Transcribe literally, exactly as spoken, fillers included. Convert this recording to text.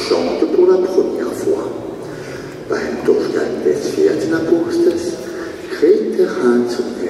chante pour la première fois. Beim Durchgang des vierten Apostels kräht der Hahn zum